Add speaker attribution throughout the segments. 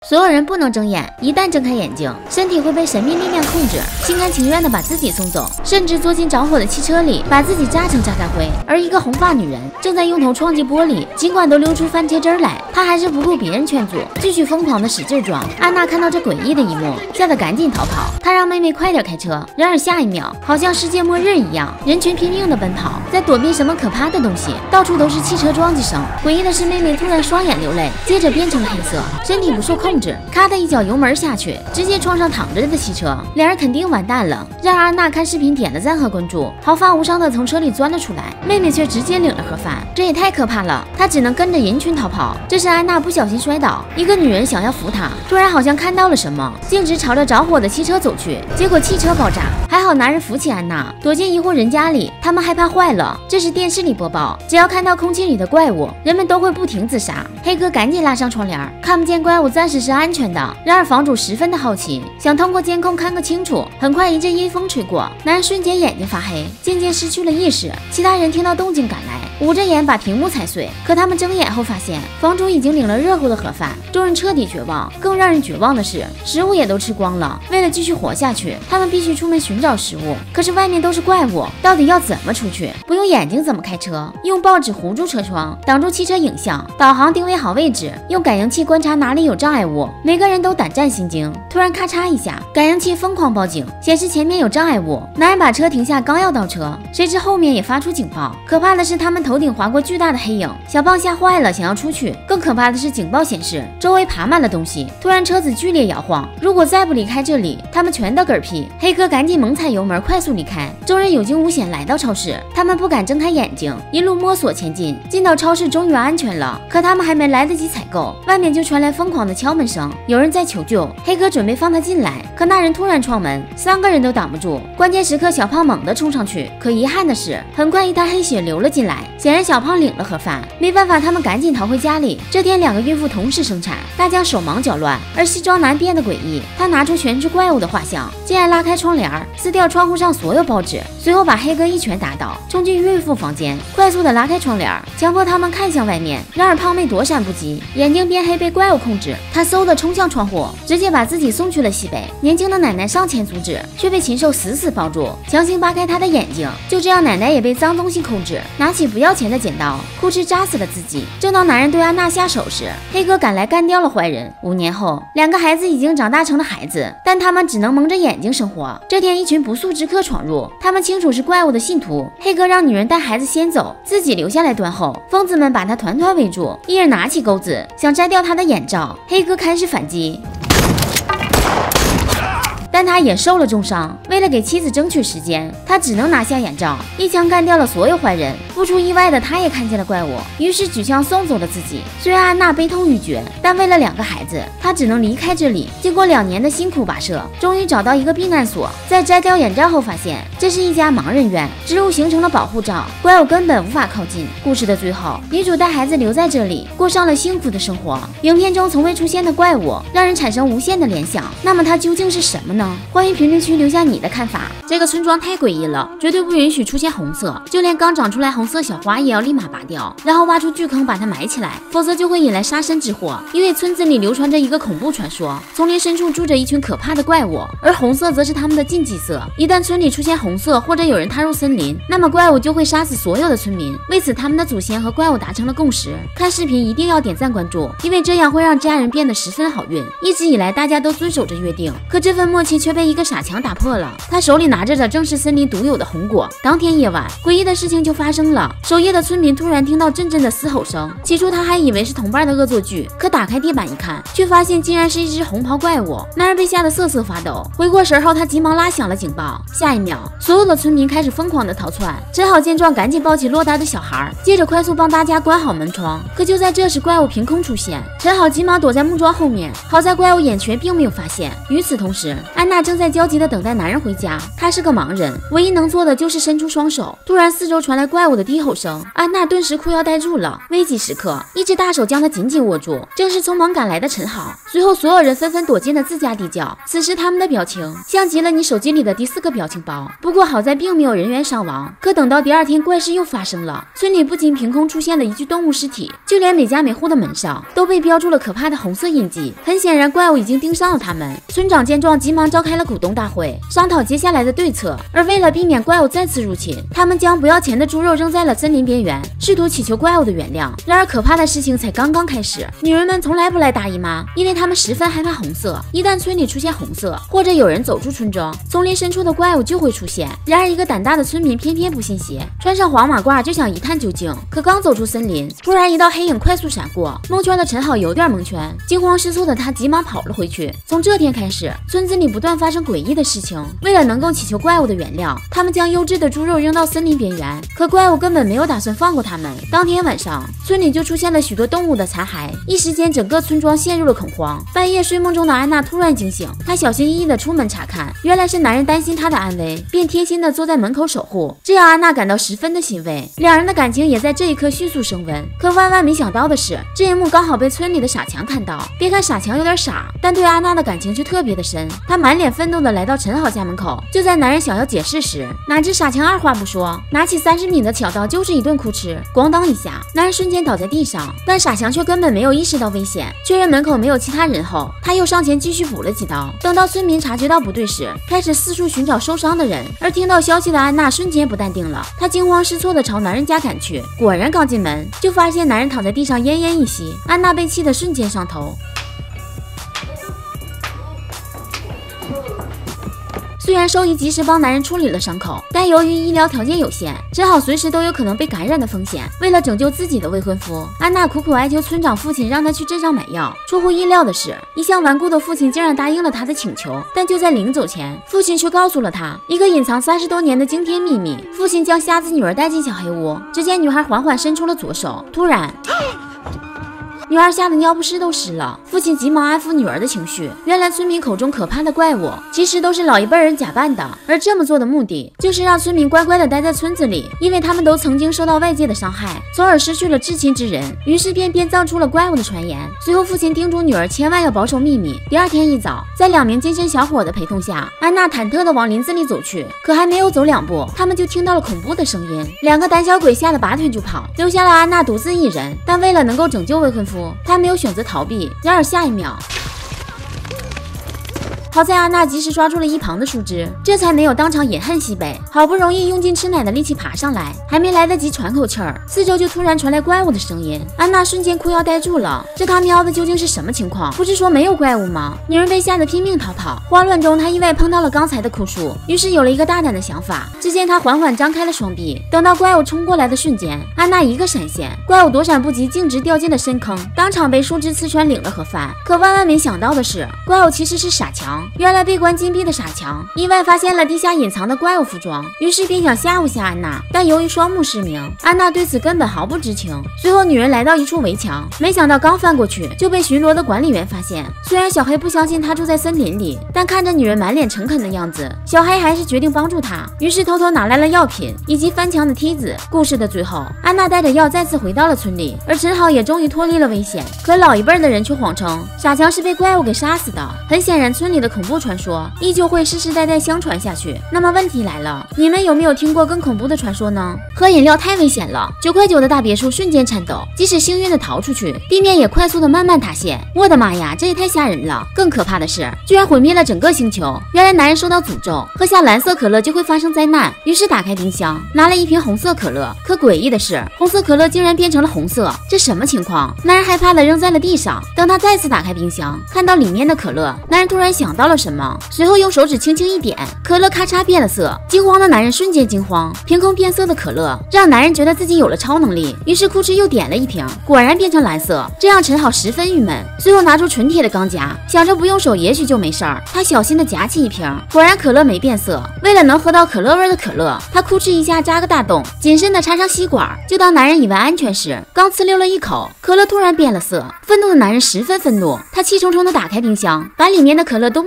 Speaker 1: 所有人不能睁眼，一旦睁开眼睛，身体会被神秘力量控制，心甘情愿的把自己送走，甚至坐进着火的汽车里，把自己炸成炸弹灰。而一个红发女人正在用头撞击玻璃，尽管都流出番茄汁来，她还是不顾别人劝阻，继续疯狂的使劲撞。安娜看到这诡异的一幕，吓得赶紧逃跑。她让妹妹快点开车，然而下一秒，好像世界末日一样，人群拼命的奔跑，在躲避什么可怕的东西，到处都是汽车撞击声。诡异的是，妹妹突然双眼流泪，接着变成了黑色，身体不受控制，咔的一脚油门下去，直接撞上躺着的汽车，两人肯定完蛋了。然而安娜看视频点了赞和关注，毫发无伤的从车里钻了出来，妹妹却直接领了盒饭，这也太可怕了。她只能跟着人群逃跑。这时安娜不小心摔倒，一个女人想要扶她，突然好像看到了什么，径直朝着着火的汽车走去，结果汽车爆炸，还好男人扶起安娜，躲进一户人家里。他们害怕坏了。这时电视里播报，只要看到空气里的怪物，人们都会不停自杀。黑哥赶紧拉上窗帘，看不见怪物暂时是安全的。然而房主十分的好奇，想通过监控看个清楚。很快一阵阴风吹过，男人瞬间眼睛发黑，渐渐失去了意识。其他人听到动静赶来，捂着眼把屏幕踩碎。可他们睁眼后发现，房主已经领了热乎的盒饭，众人彻底绝望。更让人绝望的是，食物也都吃光了。为了继续活下去，他们必须出门寻找食物。可是外面都是怪物，到底要怎么出去？不用眼睛怎么开车？用报纸糊住车窗，挡住汽车影像，导航定位好位置，用感应器观察哪里有障碍物。每个人都胆战心惊。突然咔嚓一下，感应器疯狂报警，显示前面有障碍物。男人把车停下，刚要倒车，谁知后面也发出警报。可怕的是，他们头顶划过巨大的黑影。小胖吓坏了，想要出去。更可怕的是，警报显示周围爬满了东西。突然车子剧烈摇晃，如果再不离开这里，他们全都嗝屁。黑哥赶紧猛踩油门，快速离开。众人有惊无险来到超市，他们不敢睁开眼睛，一路摸索前进。进到超市，终于安全了。可他们还没来得及采购，外面就传来疯狂的敲门声，有人在求救。黑哥准备放他进来，可那人突然撞门，三个人都挡不住。关键时刻，小胖猛地冲上去，可遗憾的是，很快一滩黑血流了进来。显然小胖领了盒饭，没办法，他们赶紧逃回家里。这天，两个孕妇同时生产，大家手忙脚乱。而西装男变得诡异，他拿出全是怪物的画像，竟然拉开窗帘，撕掉窗户上所有报纸，随后把黑哥一拳打倒，冲进孕妇房间，快速的拉开窗帘，强迫他们看向外面。然而胖妹躲闪不及，眼睛变黑被怪物控制，他嗖的冲向窗户，直接把自己送去了西北。年轻的奶奶上前阻止，却被禽兽死死抱住，强行扒开他的眼睛。就这样，奶奶也被脏东西控制，拿起不要钱的剪刀，哭哧扎死了自己。正当男人对安娜下手时，黑哥赶来干掉了坏人。5年后，两个孩子已经长大成了孩子，但他们只能蒙着眼睛生活。这天，一群不速之客闯入，他们清楚是怪物的信徒。黑哥让女人带孩子先走，自己留下来断后。疯子们把他团团围住，一人拿起钩子想摘掉他的眼罩。黑哥开始反击，但他也受了重伤。为了给妻子争取时间，他只能拿下眼罩，一枪干掉了所有坏人。不出意外的，他也看见了怪物，于是举枪送走了自己。虽然安娜悲痛欲绝，但为了2个孩子，她只能离开这里。经过2年的辛苦跋涉，终于找到一个避难所。在摘掉眼罩后，发现这是一家盲人院，植物形成了保护罩，怪物根本无法靠近。故事的最后，女主带孩子留在这里，过上了幸福的生活。影片中从未出现的怪物，让人产生无限的联想。那么它究竟是什么呢？欢迎评论区留下你的看法。这个村庄太诡异了，绝对不允许出现红色，就连刚长出来红色小花也要立马拔掉，然后挖出巨坑把它埋起来，否则就会引来杀身之祸。因为村子里流传着一个恐怖传说，丛林深处住着一群可怕的怪物，而红色则是他们的禁忌色。一旦村里出现红色，或者有人踏入森林，那么怪物就会杀死所有的村民。为此，他们的祖先和怪物达成了共识。看视频一定要点赞关注，因为这样会让家人变得十分好运。一直以来大家都遵守着约定，可这份默契却被一个傻强打破了。他手里拿着的正是森林独有的红果。当天夜晚，诡异的事情就发生了。守夜的村民突然听到阵阵的嘶吼声，起初他还以为是同伴的恶作剧，可打开地板一看，却发现竟然是一只红袍怪物。男人被吓得瑟瑟发抖，回过神后，他急忙拉响了警报。下一秒，所有的村民开始疯狂的逃窜。陈好见状，赶紧抱起落单的小孩，接着快速帮大家关好门窗。可就在这时，怪物凭空出现，陈好急忙躲在木桩后面，好在怪物眼瘸并没有发现。与此同时，安安娜正在焦急地等待男人回家，她是个盲人，唯一能做的就是伸出双手。突然四周传来怪物的低吼声，安娜顿时裤腰带住了。危急时刻，一只大手将她紧紧握住，正是匆忙赶来的陈豪。随后所有人纷纷躲进了自家地窖，此时他们的表情像极了你手机里的第4个表情包。不过好在并没有人员伤亡。可等到第2天，怪事又发生了，村里不仅凭空出现了一具动物尸体，就连每家每户的门上都被标注了可怕的红色印记。很显然怪物已经盯上了他们。村长见状急忙召开了股东大会，商讨接下来的对策。而为了避免怪物再次入侵，他们将不要钱的猪肉扔在了森林边缘，试图祈求怪物的原谅。然而可怕的事情才刚刚开始。女人们从来不来大姨妈，因为她们十分害怕红色，一旦村里出现红色，或者有人走出村庄，丛林深处的怪物就会出现。然而一个胆大的村民偏偏不信邪，穿上黄马褂就想一探究竟。可刚走出森林，突然一道黑影快速闪过，蒙圈的陈好有点蒙圈，惊慌失措的他急忙跑了回去。从这天开始，村子里不断发生诡异的事情。为了能够祈求怪物的原谅，他们将优质的猪肉扔到森林边缘，可怪物根本没有打算放过他们。当天晚上，村里就出现了许多动物的残骸，一时间整个村庄陷入了恐慌。半夜睡梦中的安娜突然惊醒，她小心翼翼地出门查看，原来是男人担心她的安危，便贴心地坐在门口守护，这让安娜感到十分的欣慰。两人的感情也在这一刻迅速升温。可万万没想到的是，这一幕刚好被村里的傻强看到。别看傻强有点傻，但对安娜的感情却特别的深。他满脸愤怒地来到陈好家门口，就在男人想要解释时，哪知傻强二话不说，拿起30米的小刀就是一顿哭吃，咣当一下，男人瞬间倒在地上。但傻强却根本没有意识到危险，确认门口没有其他人后，他又上前继续补了几刀。等到村民察觉到不对时，开始四处寻找受伤的人。而听到消息的安娜瞬间不淡定了，她惊慌失措地朝男人家赶去。果然刚进门就发现男人躺在地上奄奄一息，安娜被气得瞬间上头。虽然兽医及时帮男人处理了伤口，但由于医疗条件有限，陈好随时都有可能被感染的风险。为了拯救自己的未婚夫，安娜苦苦哀求村长父亲让她去镇上买药。出乎意料的是，一向顽固的父亲竟然答应了她的请求。但就在临走前，父亲却告诉了他一个隐藏30多年的惊天秘密。父亲将瞎子女儿带进小黑屋，只见女孩缓缓伸出了左手，突然女儿吓得尿不湿都湿了，父亲急忙安抚女儿的情绪。原来村民口中可怕的怪物，其实都是老一辈人假扮的，而这么做的目的，就是让村民乖乖的待在村子里，因为他们都曾经受到外界的伤害，从而失去了至亲之人，于是便编造出了怪物的传言。随后父亲叮嘱女儿千万要保守秘密。第2天一早，在2名精神小伙的陪同下，安娜忐忑的往林子里走去，可还没有走2步，他们就听到了恐怖的声音，2个胆小鬼吓得拔腿就跑，留下了安娜独自一人。但为了能够拯救未婚夫，他没有选择逃避。然而下一秒，好在安娜及时抓住了一旁的树枝，这才没有当场饮恨西北。好不容易用尽吃奶的力气爬上来，还没来得及喘口气儿，四周就突然传来怪物的声音。安娜瞬间裤腰带住了，这他喵的究竟是什么情况？不是说没有怪物吗？女人被吓得拼命逃跑，慌乱中她意外碰到了刚才的枯树，于是有了一个大胆的想法。只见她缓缓张开了双臂，等到怪物冲过来的瞬间，安娜一个闪现，怪物躲闪不及，径直掉进了深坑，当场被树枝刺穿领了盒饭。可万万没想到的是，怪物其实是傻强。原来被关禁闭的傻强意外发现了地下隐藏的怪物服装，于是便想吓唬吓安娜，但由于双目失明，安娜对此根本毫不知情。随后女人来到一处围墙，没想到刚翻过去就被巡逻的管理员发现。虽然小黑不相信她住在森林里，但看着女人满脸诚恳的样子，小黑还是决定帮助她，于是偷偷拿来了药品以及翻墙的梯子。故事的最后，安娜带着药再次回到了村里，而陈好也终于脱离了危险。可老一辈的人却谎称傻强是被怪物给杀死的。很显然，村里的恐怖传说依旧会世世代代相传下去。那么问题来了，你们有没有听过更恐怖的传说呢？喝饮料太危险了，9块9的大别墅瞬间颤抖，即使幸运的逃出去，地面也快速的慢慢塌陷。我的妈呀，这也太吓人了！更可怕的是，居然毁灭了整个星球。原来男人受到诅咒，喝下蓝色可乐就会发生灾难，于是打开冰箱，拿了一瓶红色可乐。可诡异的是，红色可乐竟然变成了红色，这什么情况？男人害怕的扔在了地上。等他再次打开冰箱，看到里面的可乐，男人突然想到了什么，随后用手指轻轻一点，可乐咔嚓变了色。惊慌的男人瞬间惊慌，凭空变色的可乐让男人觉得自己有了超能力，于是哭哧又点了一瓶，果然变成蓝色，这让陈好十分郁闷。随后拿出纯铁的钢夹，想着不用手也许就没事儿，他小心的夹起一瓶，果然可乐没变色。为了能喝到可乐味的可乐，他哭哧一下扎个大洞，谨慎的插上吸管，就当男人以为安全时，刚呲溜了一口，可乐突然变了色。愤怒的男人十分愤怒，他气冲冲的打开冰箱，把里面的可乐都没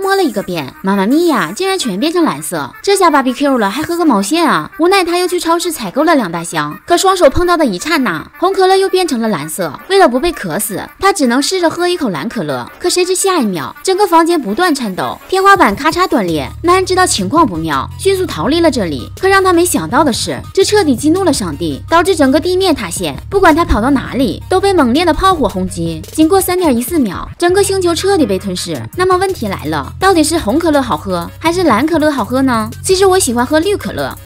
Speaker 1: 摸了一个遍，妈妈咪呀，竟然全变成蓝色。这下 BBQ 了，还喝个毛线啊！无奈他又去超市采购了2大箱，可双手碰到的一刹那，红可乐又变成了蓝色。为了不被渴死，他只能试着喝一口蓝可乐。可谁知下一秒，整个房间不断颤抖，天花板咔嚓断裂。男人知道情况不妙，迅速逃离了这里。可让他没想到的是，这彻底激怒了上帝，导致整个地面塌陷。不管他跑到哪里，都被猛烈的炮火轰击。经过3.14秒，整个星球彻底被吞噬。那么问题来了，到底是红可乐好喝，还是蓝可乐好喝呢？其实我喜欢喝绿可乐。